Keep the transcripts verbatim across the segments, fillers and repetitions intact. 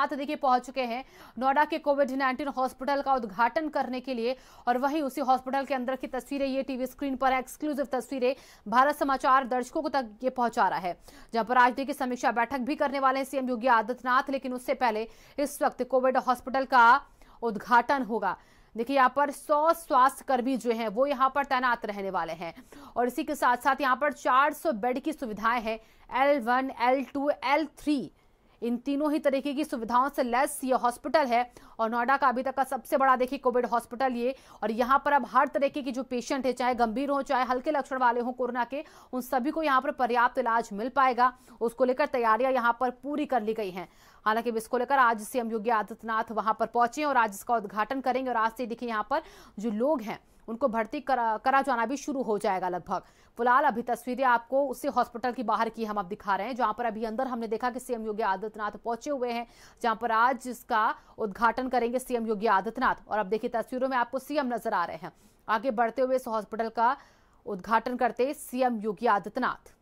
साथ देखिए पहुंच चुके हैं नोएडा के कोविड नाइन्टीन हॉस्पिटल का उद्घाटन करने के लिए और वहीं उसी हॉस्पिटल के अंदर की तस्वीरें ये टीवी स्क्रीन पर एक्सक्लूसिव तस्वीरें भारत समाचार दर्शकों तक ये पहुंचा रहा है, जहां पर आज देखिए समीक्षा बैठक भी करने वाले हैं सीएम योगी आदित्यनाथ। लेकिन उससे पहले इस वक्त कोविड हॉस्पिटल का उद्घाटन होगा। देखिए यहाँ पर सौ स्वास्थ्य कर्मी जो हैं वो यहाँ पर तैनात रहने वाले हैं और इसी के साथ साथ यहाँ पर चार सौ बेड की सुविधाएं हैं। L one, L two, L three इन तीनों ही तरीके की सुविधाओं से लेस ये हॉस्पिटल है और नोएडा का अभी तक का सबसे बड़ा देखिए कोविड हॉस्पिटल ये। और यहाँ पर अब हर तरीके की जो पेशेंट है, चाहे गंभीर हो चाहे हल्के लक्षण वाले हो कोरोना के, उन सभी को यहाँ पर पर्याप्त इलाज मिल पाएगा। उसको लेकर तैयारियां यहाँ पर पूरी कर ली गई हैं। हालांकि इसको लेकर आज सीएम योगी आदित्यनाथ वहां पर पहुंचे और आज इसका उद्घाटन करेंगे और आज से देखिए यहाँ पर जो लोग हैं उनको भर्ती करा, करा जाना भी शुरू हो जाएगा लगभग। फिलहाल अभी तस्वीरें आपको उसी हॉस्पिटल की बाहर की हम अब दिखा रहे हैं, जहां पर अभी अंदर हमने देखा कि सीएम योगी आदित्यनाथ पहुंचे हुए हैं, जहां पर आज इसका उद्घाटन करेंगे सीएम योगी आदित्यनाथ। और अब देखिए तस्वीरों में आपको सीएम नजर आ रहे हैं आगे बढ़ते हुए इस हॉस्पिटल का उद्घाटन करते सीएम योगी आदित्यनाथ।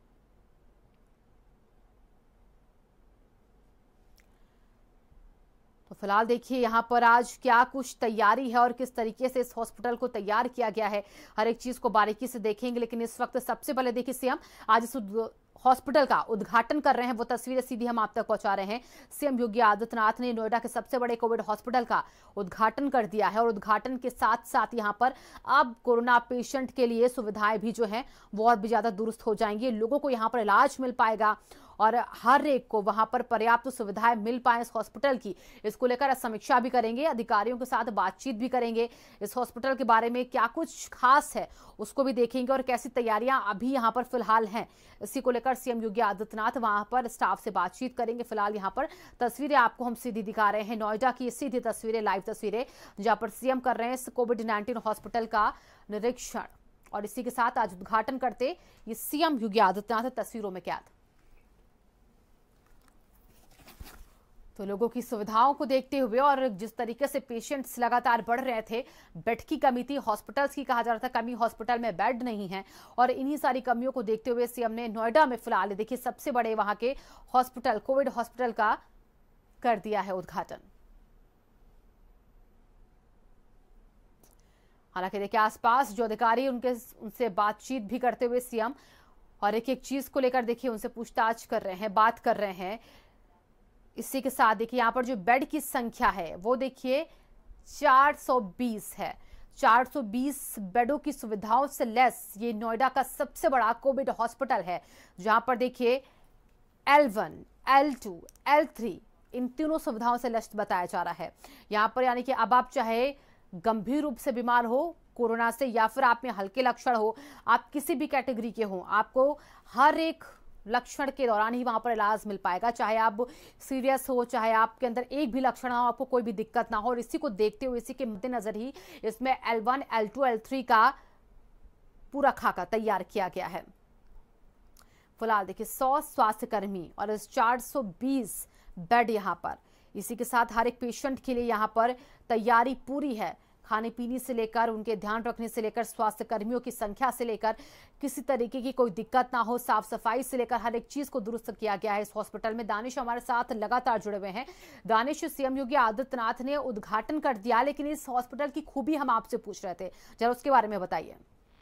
तो फिलहाल देखिए यहाँ पर आज क्या कुछ तैयारी है और किस तरीके से इस हॉस्पिटल को तैयार किया गया है, हर एक चीज को बारीकी से देखेंगे। लेकिन इस वक्त सबसे पहले देखिए सीएम आज इस हॉस्पिटल का उद्घाटन कर रहे हैं, वो तस्वीरें सीधी हम आप तक पहुंचा रहे हैं। सीएम योगी आदित्यनाथ ने नोएडा के सबसे बड़े कोविड हॉस्पिटल का उद्घाटन कर दिया है और उद्घाटन के साथ साथ यहां पर अब कोरोना पेशेंट के लिए सुविधाएं भी जो हैं वो और भी ज्यादा दुरुस्त हो जाएंगी। लोगों को यहां पर इलाज मिल पाएगा और हर एक को वहां पर पर्याप्त सुविधाएं मिल पाए इस हॉस्पिटल की, इसको लेकर समीक्षा भी करेंगे, अधिकारियों के साथ बातचीत भी करेंगे। इस हॉस्पिटल के बारे में क्या कुछ खास है उसको भी देखेंगे और कैसी तैयारियां अभी यहां पर फिलहाल हैं, इसी को लेकर सीएम योगी आदित्यनाथ वहां पर स्टाफ से बातचीत करेंगे। फिलहाल यहां पर तस्वीरें आपको हम सीधी दिखा रहे हैं, नोएडा की सीधी तस्वीरें, लाइव तस्वीरें, जहां पर सीएम कर रहे हैं इस कोविड नाइन्टीन हॉस्पिटल का निरीक्षण और इसी के साथ आज उद्घाटन करते ये सीएम योगी आदित्यनाथ तस्वीरों में कैद। तो लोगों की सुविधाओं को देखते हुए और जिस तरीके से पेशेंट्स लगातार बढ़ रहे थे, बेड की कमी थी, हॉस्पिटल्स की कहा जा रहा था कमी, हॉस्पिटल में बेड नहीं है और इन्हीं सारी कमियों को देखते हुए सीएम ने नोएडा में फिलहाल देखिए सबसे बड़े वहां के हॉस्पिटल कोविड हॉस्पिटल का कर दिया है उद्घाटन। हालांकि देखिए आसपास जो अधिकारी उनके उनसे बातचीत भी करते हुए सीएम और एक एक चीज को लेकर देखिए उनसे पूछताछ कर रहे हैं, बात कर रहे हैं। इसी के साथ देखिए यहाँ पर जो बेड की संख्या है वो देखिए चार सौ बीस है। चार सौ बीस बेडों की सुविधाओं से लेस ये नोएडा का सबसे बड़ा कोविड हॉस्पिटल है, जहां पर देखिए L one, L two, L three इन तीनों सुविधाओं से लेस बताया जा रहा है। यहाँ पर यानी कि अब आप चाहे गंभीर रूप से बीमार हो कोरोना से या फिर आप में हल्के लक्षण हो, आप किसी भी कैटेगरी के हो, आपको हर एक लक्षण के दौरान ही वहां पर इलाज मिल पाएगा। चाहे आप सीरियस हो, चाहे आपके अंदर एक भी लक्षण हो, आपको कोई भी दिक्कत ना हो। और इसी को देखते हुए इसी के मद्देनजर ही इसमें L one, L two, L three का पूरा खाका तैयार किया गया है। फिलहाल देखिए सौ स्वास्थ्य कर्मी और इस चार सौ बीस बेड यहां पर, इसी के साथ हर एक पेशेंट के लिए यहां पर तैयारी पूरी है। खाने पीने से लेकर उनके ध्यान रखने से लेकर स्वास्थ्य कर्मियों की संख्या से लेकर किसी तरीके की कोई दिक्कत ना हो, साफ सफाई से लेकर हर एक चीज को दुरुस्त किया गया है इस हॉस्पिटल में। दानिश हमारे साथ लगातार जुड़े हुए हैं। दानिश, सीएम योगी आदित्यनाथ ने उद्घाटन कर दिया लेकिन इस हॉस्पिटल की खूबी हम आपसे पूछ रहे थे, जरा उसके बारे में बताइए।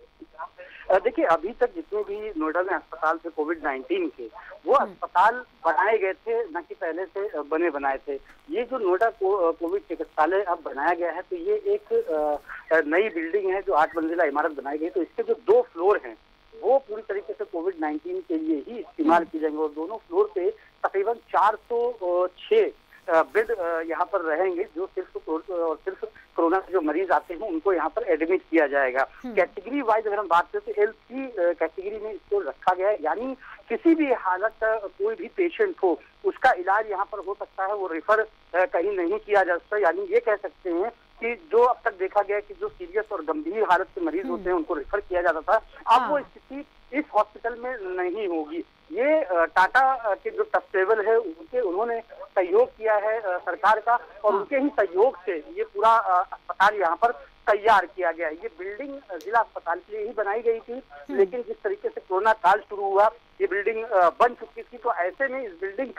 देखिए अभी तक जितने भी नोएडा में अस्पताल थे कोविड नाइन्टीन के, वो अस्पताल बनाए गए थे, न कि पहले से बने बनाए थे। ये जो नोएडा को, कोविड चिकित्सालय अब बनाया गया है, तो ये एक नई बिल्डिंग है जो आठ मंजिला इमारत बनाई गई। तो इसके जो दो फ्लोर हैं वो पूरी तरीके से कोविड नाइन्टीन के लिए ही इस्तेमाल किए जाएंगे और दोनों फ्लोर पे तकरीबन चार सौ छह बेड यहाँ पर रहेंगे, जो सिर्फ और सिर्फ कोरोना के जो मरीज आते हैं उनको यहाँ पर एडमिट किया जाएगा। कैटेगरी वाइज अगर हम बात करें तो एल थ्री कैटेगरी में इसको रखा गया है, यानी किसी भी हालत का कोई भी पेशेंट हो उसका इलाज यहाँ पर हो सकता है, वो रेफर कहीं नहीं किया जा सकता। यानी ये कह सकते हैं कि जो अब तक देखा गया कि जो सीरियस और गंभीर हालत के मरीज होते हैं उनको रेफर किया जाता था, अब वो स्थिति इस हॉस्पिटल में नहीं होगी। ये टाटा के जो टफ टेबल है उनके उन्होंने सहयोग किया है सरकार का और उनके ही सहयोग से ये पूरा अस्पताल यहाँ पर तैयार किया गया है। ये बिल्डिंग जिला अस्पताल के लिए ही बनाई गई थी, लेकिन जिस तरीके से कोरोना काल शुरू हुआ ये बिल्डिंग बन चुकी थी, तो ऐसे में इस बिल्डिंग का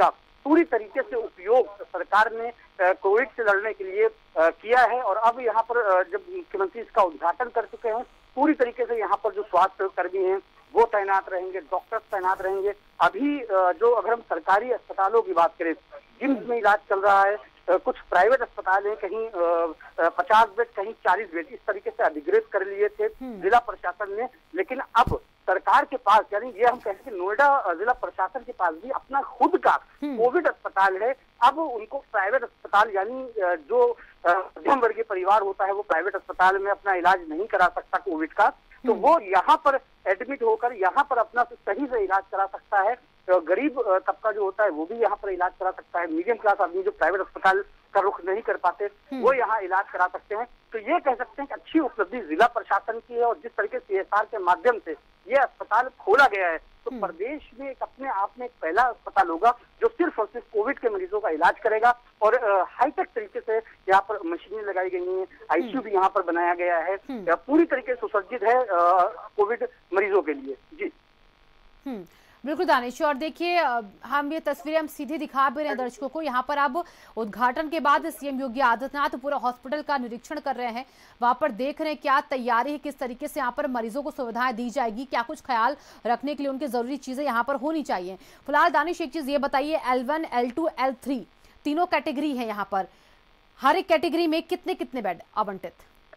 पूरी तरीके से उपयोग सरकार ने कोविड से लड़ने के लिए किया है। और अब यहाँ पर जब मुख्यमंत्री इसका उद्घाटन कर चुके हैं, पूरी तरीके से यहाँ पर जो स्वास्थ्य कर्मी हैं वो तैनात रहेंगे, डॉक्टर्स तैनात रहेंगे। अभी जो अगर हम सरकारी अस्पतालों की बात करें, जिम्स में इलाज चल रहा है, कुछ प्राइवेट अस्पताल हैं, कहीं पचास बेड कहीं चालीस बेड इस तरीके से अधिग्रहित कर लिए थे जिला प्रशासन ने। लेकिन अब सरकार के पास, यानी ये हम कहते हैं कि नोएडा जिला प्रशासन के पास भी अपना खुद का कोविड अस्पताल है। अब उनको प्राइवेट अस्पताल, यानी जो मध्यम वर्गीय परिवार होता है वो प्राइवेट अस्पताल में अपना इलाज नहीं करा सकता कोविड का, तो वो यहाँ पर एडमिट होकर यहाँ पर अपना सही से इलाज करा सकता है। तो गरीब तबका जो होता है वो भी यहाँ पर इलाज करा सकता है। मीडियम क्लास आदमी जो प्राइवेट अस्पताल का रुख नहीं कर पाते वो यहाँ इलाज करा सकते हैं। तो ये कह सकते हैं कि अच्छी उपलब्धि जिला प्रशासन की है। और जिस तरीके से सीएसआर के माध्यम से ये अस्पताल खोला गया है, तो प्रदेश में एक अपने आप में एक पहला अस्पताल होगा जो सिर्फ और सिर्फ कोविड के मरीजों का इलाज करेगा। और हाईटेक तरीके से यहाँ पर मशीनें लगाई गई हैं, आईसीयू भी यहाँ पर बनाया गया है, पूरी तरीके से सुसज्जित है कोविड मरीजों के लिए। जी बिल्कुल दानिश, और देखिए हम ये तस्वीरें हम सीधे दिखा भी रहे हैं दर्शकों को। यहाँ पर अब उद्घाटन के बाद सीएम योगी आदित्यनाथ पूरा हॉस्पिटल का निरीक्षण कर रहे हैं, वहां पर देख रहे हैं क्या तैयारी है, किस तरीके से यहाँ पर मरीजों को सुविधाएं दी जाएगी, क्या कुछ ख्याल रखने के लिए उनकी जरूरी चीजें यहाँ पर होनी चाहिए। फिलहाल दानिश एक चीज ये बताइए, L one L two L three तीनों कैटेगरी है यहाँ पर, हर एक कैटेगरी में कितने कितने बेड आवंटित?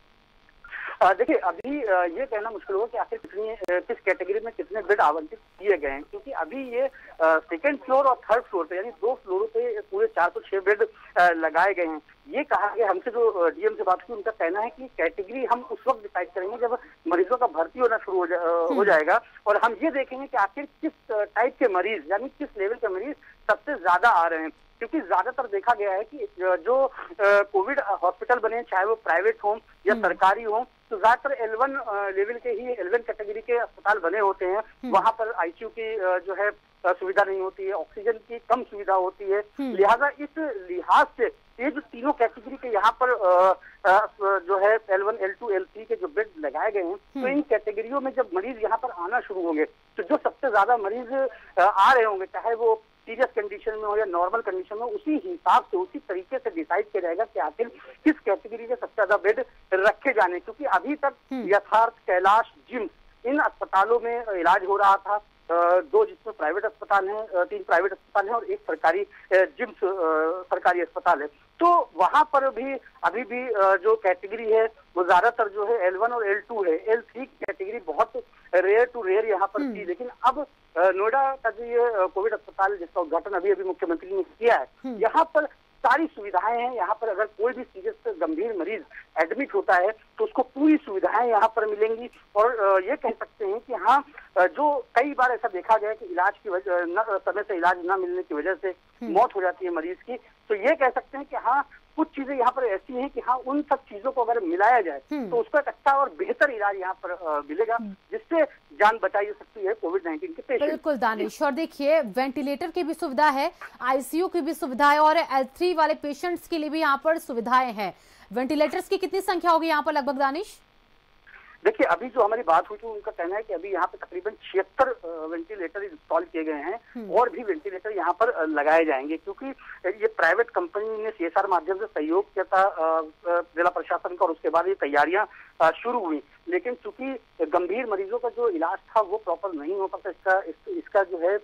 देखिए अभी ये कहना मुश्किल होगा कि आखिर कितनी किस कैटेगरी में कितने बेड आवंटित किए गए हैं, क्योंकि अभी ये सेकंड फ्लोर और थर्ड फ्लोर पे, यानी दो फ्लोरों पे पूरे चार सौ छह बेड लगाए गए हैं। ये कहा गया, हमसे जो डीएम से बात की उनका कहना है कि कैटेगरी हम उस वक्त डिसाइड करेंगे जब मरीजों का भर्ती होना शुरू हो, जा, हो जाएगा, और हम ये देखेंगे कि आखिर किस टाइप के मरीज, यानी किस लेवल के मरीज सबसे ज्यादा आ रहे हैं। क्योंकि ज्यादातर देखा गया है कि जो कोविड हॉस्पिटल बने, चाहे वो प्राइवेट हो या सरकारी हो, तो ज्यादातर एल वन लेवल के ही एल वन कैटेगरी के अस्पताल बने होते हैं। वहां पर आईसीयू की जो है सुविधा नहीं होती है, ऑक्सीजन की कम सुविधा होती है। लिहाजा इस लिहाज से ये जो तीनों कैटेगरी के यहाँ पर आ, आ, जो है L one L two L three के जो बेड लगाए गए हैं, तो इन कैटेगरियों में जब मरीज यहाँ पर आना शुरू होंगे, तो जो सबसे ज्यादा मरीज आ रहे होंगे, चाहे वो सीरियस कंडीशन में हो या नॉर्मल कंडीशन में, उसी हिसाब से उसी तरीके से डिसाइड किया जाएगा कि आखिर किस कैटेगरी के सबसे ज्यादा बेड रखे जाने। क्योंकि अभी तक यथार्थ, कैलाश, जिम्स इन अस्पतालों में इलाज हो रहा था, दो जिसमें प्राइवेट अस्पताल हैं, तीन प्राइवेट अस्पताल हैं और एक सरकारी जिम्स सरकारी अस्पताल है। तो वहां पर भी अभी भी जो कैटेगरी है वो ज्यादातर जो है एल वन और एल टू है। एल थ्री की कैटेगरी बहुत रेयर टू रेयर यहाँ पर थी, लेकिन अब नोएडा का जो ये कोविड अस्पताल जिसका उद्घाटन अभी अभी मुख्यमंत्री ने किया है, यहाँ पर सारी सुविधाएं हैं। यहाँ पर अगर कोई भी सीरियस गंभीर मरीज एडमिट होता है तो उसको पूरी सुविधाएं यहाँ पर मिलेंगी। और ये कह सकते हैं कि हाँ, जो कई बार ऐसा देखा गया कि इलाज की वजह न समय से इलाज न मिलने की वजह से मौत हो जाती है मरीज की, तो ये कह सकते हैं कि हाँ, कुछ चीजें यहाँ पर ऐसी हैं कि हाँ, उन सब चीजों को अगर मिलाया जाए तो उसका एक अच्छा और बेहतर इलाज यहाँ पर मिलेगा, जिससे जान बचाई जा सकती है कोविड नाइन्टीन के पेशेंट। बिल्कुल दानिश, और देखिए वेंटिलेटर की भी सुविधा है, आईसीयू की भी सुविधा है, और एल थ्री वाले पेशेंट्स के लिए भी यहाँ पर सुविधाएं हैं। वेंटिलेटर्स की कितनी संख्या होगी यहाँ पर लगभग दानिश? देखिए अभी जो हमारी बात हुई थी उनका कहना है कि अभी यहाँ पे तकरीबन छिहत्तर वेंटिलेटर इंस्टॉल किए गए हैं और भी वेंटिलेटर यहाँ पर लगाए जाएंगे, क्योंकि ये प्राइवेट कंपनी ने सीएसआर माध्यम से सहयोग किया था जिला प्रशासन का, और उसके बाद ये तैयारियां शुरू हुई। लेकिन चूंकि गंभीर मरीजों का जो इलाज था वो प्रॉपर नहीं हो पाता, इसका इस, इसका जो है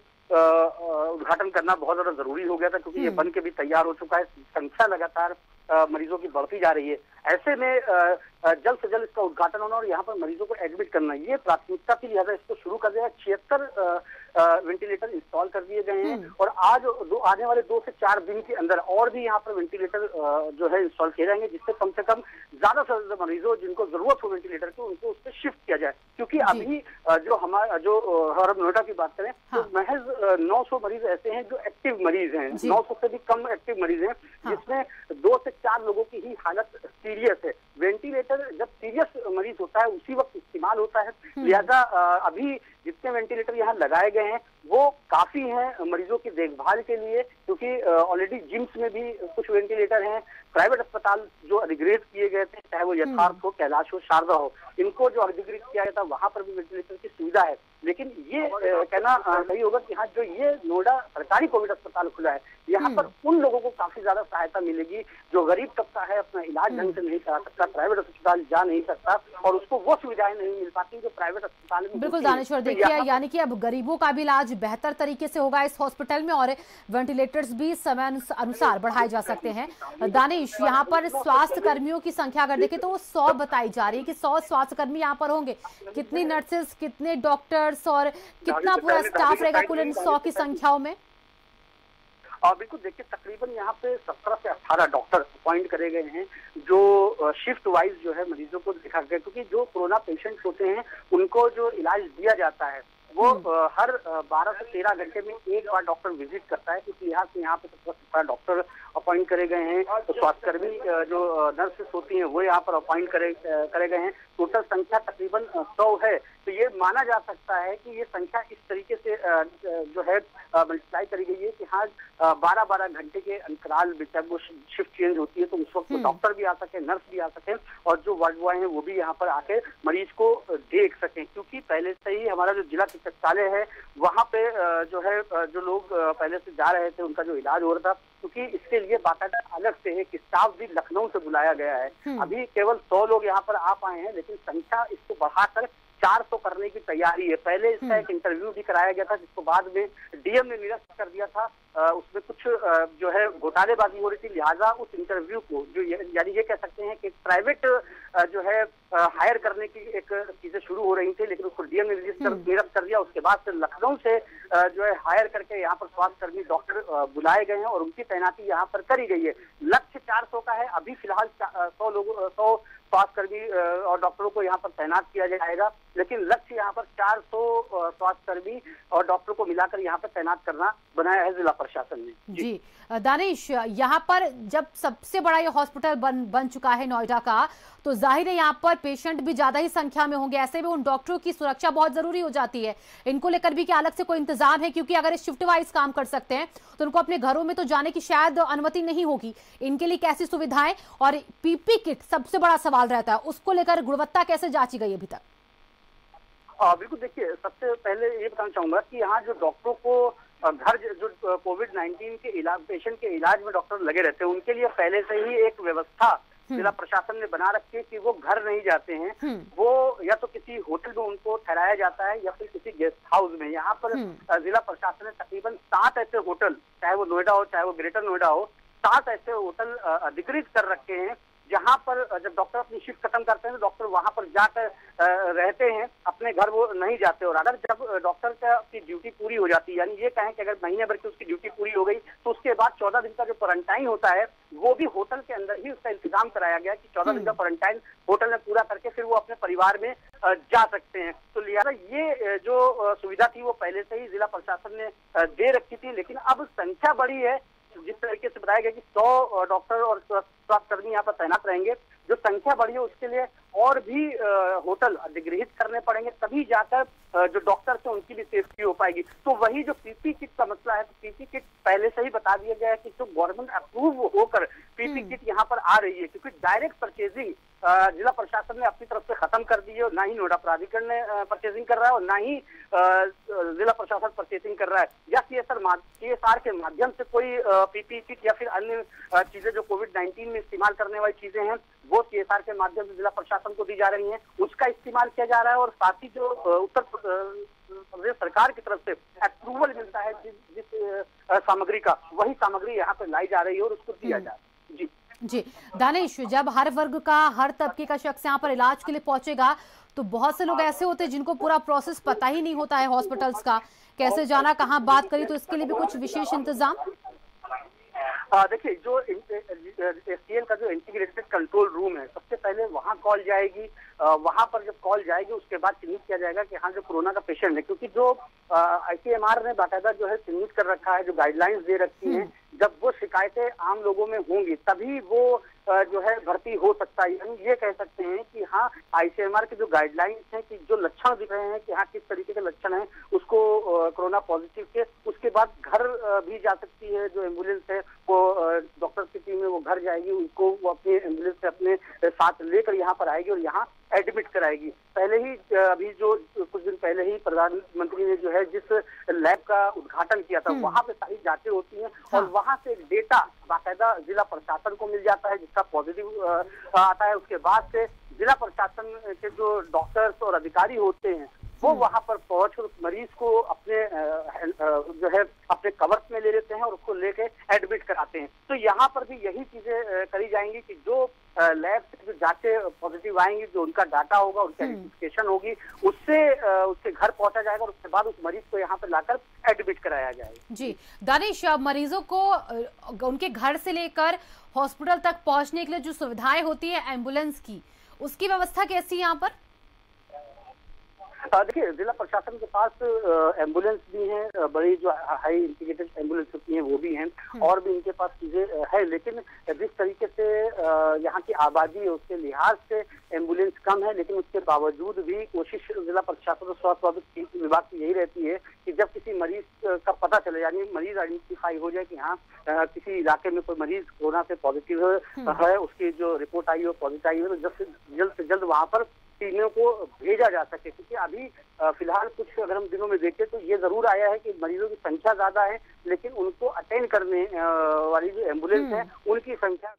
उद्घाटन करना बहुत ज्यादा जरूरी हो गया था, क्योंकि ये बन के भी तैयार हो चुका है। संख्या लगातार मरीजों की बढ़ती जा रही है। ऐसे में जल्द से जल्द इसका उद्घाटन होना और यहाँ पर मरीजों को एडमिट करना, ये प्राथमिकता थी। लिहाजा इसको शुरू कर दिया। छिहत्तर वेंटिलेटर इंस्टॉल कर दिए गए हैं और आज दो आने वाले दो से चार दिन के अंदर और भी यहाँ पर वेंटिलेटर जो है इंस्टॉल किए जाएंगे, जिससे कम से कम ज्यादा से ज्यादा मरीजों जिनको जरूरत हो वेंटिलेटर की उनको उस पर शिफ्ट किया जाए। क्योंकि अभी जो हमारा जो हमारा नोएडा की बात करें तो महज नौ सौ मरीज ऐसे हैं जो एक्टिव मरीज हैं, नौ सौ से भी कम एक्टिव मरीज हैं, जिसमें दो से चार लोगों की ही हालत सीरियस है। वेंटिलेटर जब सीरियस मरीज होता है उसी वक्त इस्तेमाल होता है। लिहाजा अभी जितने वेंटिलेटर यहाँ लगाए गए हैं वो काफी हैं मरीजों की देखभाल के लिए, क्योंकि ऑलरेडी जिम्स में भी कुछ वेंटिलेटर हैं। प्राइवेट अस्पताल जो अधिग्रहित किए गए थे, चाहे वो यथार्थ हो, कैलाश हो, शारदा हो, इनको जो अधिग्रहित किया गया था वहां पर भी वेंटिलेटर की सुविधा है। लेकिन ये कहना सही होगा कि हाँ, जो ये नोएडा सरकारी कोविड अस्पताल खुला है, यहाँ पर उन लोगों को काफी ज्यादा सहायता मिलेगी जो गरीब तबका है, अपना इलाज ढंग से नहीं करा सकता, प्राइवेट अस्पताल जा नहीं सकता और उसको वो सुविधाएं नहीं मिल पाती जो प्राइवेट अस्पताल में। बिल्कुल दानेश्वर, देखिए यानी कि अब गरीबों का भी इलाज बेहतर तरीके से होगा इस हॉस्पिटल में और वेंटिलेटर्स भी समय अनुसार बढ़ाए जा सकते हैं। दानिश, यहाँ पर स्वास्थ्य कर्मियों की संख्या अगर देखें तो वो सौ बताई जा रही है कि सौ स्वास्थ्य कर्मी यहाँ पर होंगे। कितनी नर्सेस, कितने डॉक्टर्स और कितना पूरा स्टाफ रहेगा कुल इन सौ की संख्याओं में? और बिल्कुल देखिए, तकरीबन यहाँ पे सत्रह से अठारह डॉक्टर अपॉइंट करे गए हैं जो शिफ्ट वाइज जो है मरीजों को देखा गया, क्योंकि जो कोरोना पेशेंट होते हैं उनको जो इलाज दिया जाता है वो हर बारह से तेरह घंटे में एक बार डॉक्टर विजिट करता है। इस लिहाज से यहाँ पे सत्रह से अठारह डॉक्टर अपॉइंट करे गए हैं। तो स्वास्थ्यकर्मी जो नर्सेस होती हैं वो यहाँ पर अपॉइंट करे करे गए हैं। टोटल संख्या तकरीबन सौ है। तो ये माना जा सकता है कि ये संख्या इस तरीके से जो है मल्टीप्लाई करी गई है कि हाँ, बारह बारह घंटे के अंतराल जब वो शिफ्ट चेंज होती है तो उस वक्त डॉक्टर भी आ सके, नर्स भी आ सके और जो वार्ड बॉय हैं वो भी यहाँ पर आके मरीज को देख सकें। क्योंकि पहले से ही हमारा जो जिला चिकित्सालय है वहाँ पे जो है जो लोग पहले से जा रहे थे उनका जो इलाज हो रहा था, क्योंकि इसके लिए बाकायदा अलग से एक स्टाफ भी लखनऊ से बुलाया गया है। अभी केवल सौ लोग यहाँ पर आ पाए हैं, लेकिन संख्या इसको बढ़ाकर चार सौ करने की तैयारी है। पहले इसका एक इंटरव्यू भी कराया गया था जिसको बाद में डीएम ने निरस्त कर दिया था। आ, उसमें कुछ आ, जो है घोटालेबाजी हो रही थी, लिहाजा उस इंटरव्यू को जो यानी ये कह सकते हैं कि प्राइवेट जो है हायर करने की एक चीजें शुरू हो रही थी, लेकिन उसको डीएम ने निरस्त कर दिया। उसके बाद से लखनऊ से जो है हायर करके यहाँ पर स्वास्थ्य कर्मी डॉक्टर बुलाए गए हैं और उनकी तैनाती यहाँ पर करी गई है। लक्ष्य चार सौ का है। अभी फिलहाल सौ लोगों सौ स्वास्थ्यकर्मी और डॉक्टरों को यहाँ पर तैनात किया जाएगा, लेकिन लक्ष्य यहाँ पर चार सौ स्वास्थ्यकर्मी और डॉक्टरों को मिलाकर यहाँ पर तैनात करना बनाया है जिला प्रशासन ने। जी, जी दानिश, यहाँ पर जब सबसे बड़ा ये हॉस्पिटल बन बन चुका है नोएडा का, तो जाहिर है यहाँ पर पेशेंट भी ज्यादा ही संख्या में होंगे। ऐसे में उन डॉक्टरों की सुरक्षा बहुत जरूरी हो जाती है। इनको लेकर भी क्या अलग से कोई इंतजाम है? क्योंकि अगर शिफ्ट वाइज काम कर सकते हैं तो उनको अपने घरों में तो जाने की शायद अनुमति नहीं होगी। इनके लिए कैसी सुविधाएं और पीपी किट सबसे बड़ा सवाल रहता है, उसको लेकर गुणवत्ता कैसे जांची गई अभी तक? बिल्कुल, देखिए सबसे पहले ये बताना चाहूंगा कि यहाँ जो डॉक्टरों को घर जो कोविड नाइन्टीन के इलाज पेशेंट के इलाज में डॉक्टर लगे रहते हैं उनके लिए पहले से ही एक व्यवस्था जिला प्रशासन ने बना रखी है कि वो घर नहीं जाते हैं, वो या तो किसी होटल में उनको ठहराया जाता है या फिर किसी गेस्ट हाउस में। यहाँ पर जिला प्रशासन ने तकरीबन सात ऐसे होटल, चाहे वो नोएडा हो चाहे वो ग्रेटर नोएडा हो, सात ऐसे होटल अधिकृत कर रखे हैं जहां पर जब डॉक्टर अपनी शिफ्ट खत्म करते हैं तो डॉक्टर वहां पर जाकर रहते हैं, अपने घर वो नहीं जाते। और अगर जब डॉक्टर का की ड्यूटी पूरी हो जाती है, यानी ये कहें कि अगर महीने भर की उसकी ड्यूटी पूरी हो गई तो उसके बाद चौदह दिन का जो क्वारंटाइन होता है वो भी होटल के अंदर ही उसका इंतजाम कराया गया कि चौदह दिन का क्वारंटाइन होटल में पूरा करके फिर वो अपने परिवार में जा सकते हैं। तो लिहाजा ये जो सुविधा थी वो पहले से ही जिला प्रशासन ने दे रखी थी, लेकिन अब संख्या बढ़ी है। जिस तरीके से बताया गया कि सौ डॉक्टर और स्वास्थ्यकर्मी यहाँ पर तैनात रहेंगे, जो संख्या बढ़ी है उसके लिए और भी होटल अधिग्रहित करने पड़ेंगे, तभी जाकर जो डॉक्टर्स हैं उनकी भी सेफ्टी हो पाएगी। तो वही जो पीपी किट का मसला है, तो पीपी किट पहले से ही बता दिया गया है कि जो गवर्नमेंट अप्रूव होकर पीपी किट यहाँ पर आ रही है, क्योंकि डायरेक्ट परचेजिंग जिला प्रशासन ने अपनी तरफ से खत्म कर दी है और ना ही नोएडा प्राधिकरण ने परचेजिंग कर रहा है और ना ही जिला प्रशासन परचेजिंग कर रहा है। या सीएसआर सीएसआर के माध्यम से कोई पीपी किट या फिर अन्य चीजें जो कोविड नाइन्टीन में इस्तेमाल करने वाली चीजें हैं वो सीएसआर के माध्यम से जिला प्रशासन को दी जा रही हैं, उसका इस्तेमाल किया जा रहा है। और साथ ही जो उत्तर प्रदेश सरकार की तरफ से अप्रूवल मिलता है जिस, जिस सामग्री का, वही सामग्री यहाँ पे लाई जा रही है और उसको दिया जा रहा है। जी जी दानिश, जब हर वर्ग का, हर तबके का शख्स यहाँ पर इलाज के लिए पहुंचेगा तो बहुत से लोग ऐसे होते हैं जिनको पूरा प्रोसेस पता ही नहीं होता है हॉस्पिटल्स का, कैसे जाना, कहाँ बात करी, तो इसके लिए भी कुछ विशेष इंतजाम? देखिए, जो एसटीएल का जो इंटीग्रेटेड कंट्रोल रूम है, सबसे पहले वहां कॉल जाएगी। वहां पर जब कॉल जाएगी उसके बाद चिन्हित किया जाएगा कि हाँ जो कोरोना का पेशेंट है, क्योंकि जो आईसीएमआर ने बाकायदा जो है चिन्हित कर रखा है, जो गाइडलाइंस दे रखी हैं, जब वो शिकायतें आम लोगों में होंगी तभी वो जो है भर्ती हो सकता है। यानी ये कह सकते हैं कि हाँ, आईसीएमआर के जो गाइडलाइंस हैं कि जो लक्षण दिख रहे हैं कि हाँ किस तरीके के लक्षण हैं उसको कोरोना पॉजिटिव के, उसके बाद घर भी जा सकती है। जो एम्बुलेंस है वो डॉक्टर की टीम है वो घर जाएगी, उनको वो अपने एम्बुलेंस से अपने साथ लेकर यहाँ पर आएगी और यहाँ एडमिट कराएगी। पहले ही अभी जो कुछ दिन पहले ही प्रधानमंत्री ने जो है जिस लैब का उद्घाटन किया था वहां पे सारी जांचें होती हैं और वहां से एक डेटा बाकायदा जिला प्रशासन को मिल जाता है जिसका पॉजिटिव आता है। उसके बाद से जिला प्रशासन के जो डॉक्टर्स और अधिकारी होते हैं वो वहां पर पहुंचकर उस मरीज को अपने जो है अपने कवर्स में ले लेते हैं और उसको लेके एडमिट कराते हैं। तो यहाँ पर भी यही चीजें करी जाएंगी कि जो लैब से जो जांचें पॉजिटिव आएंगी, जो उनका डाटा होगा, उनकी आइडेंटिफिकेशन होगी, उससे उसके घर पहुंचा जाएगा और उसके बाद उस मरीज को यहाँ पर लाकर एडमिट कराया जाएगा। जी दानिश, मरीजों को उनके घर से लेकर हॉस्पिटल तक पहुंचने के लिए जो सुविधाएं होती है एम्बुलेंस की, उसकी व्यवस्था कैसी है यहाँ पर? देखिए, जिला प्रशासन के पास एम्बुलेंस भी है, बड़ी जो हाई इंटीग्रेटेड एम्बुलेंस होती हैं वो भी हैं और भी इनके पास चीजें है। लेकिन जिस तरीके से यहाँ की आबादी है उसके लिहाज से एम्बुलेंस कम है, लेकिन उसके बावजूद भी कोशिश जिला प्रशासन और स्वास्थ्य विभाग की यही रहती है कि जब किसी मरीज का पता चले, यानी मरीज आइडेंटिफाई हो जाए कि हाँ किसी इलाके में कोई मरीज कोरोना से पॉजिटिव है, उसकी जो रिपोर्ट आई हो पॉजिटिव आई हो, तो जल्द से जल्द से जल्द वहां पर टीमों को भेजा जा सके। क्योंकि अभी फिलहाल कुछ अगर हम दिनों में देखें तो ये जरूर आया है कि मरीजों की संख्या ज्यादा है, लेकिन उनको अटेंड करने वाली जो एम्बुलेंस है उनकी संख्या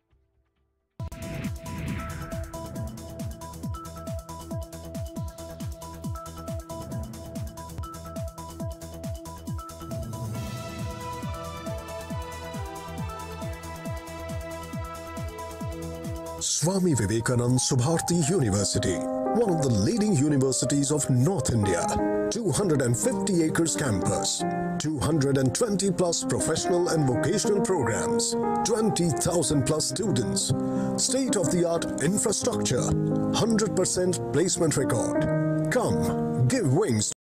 Swami Vivekananda Subharti University, one of the leading universities of North India. two hundred fifty acres campus, two hundred twenty plus professional and vocational programs, twenty thousand plus students, state-of-the-art infrastructure, one hundred percent placement record. Come, give wings